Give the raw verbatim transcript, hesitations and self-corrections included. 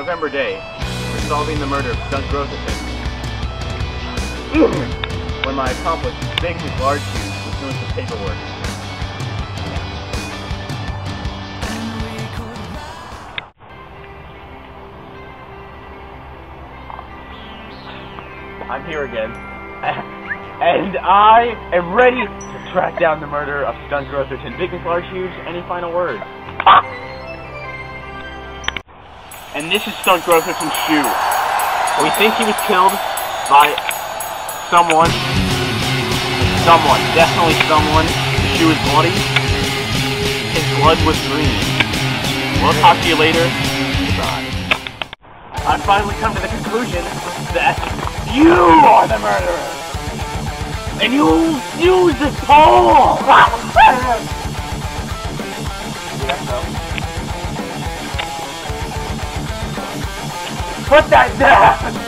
November day, we're solving the murder of Stunt Growtherton. When my accomplice, big his large shoes, was doing some paperwork. I'm here again, and I am ready to track down the murder of Stunt Growtherton. Big and large shoes. Any final words? And this is Stunt Growtherton's shoe. We think he was killed by someone. Someone, definitely someone. The shoe is bloody. His blood was green. We'll talk to you later. Goodbye. I've finally come to the conclusion that you are the murderer! And you use this pole! Put that down!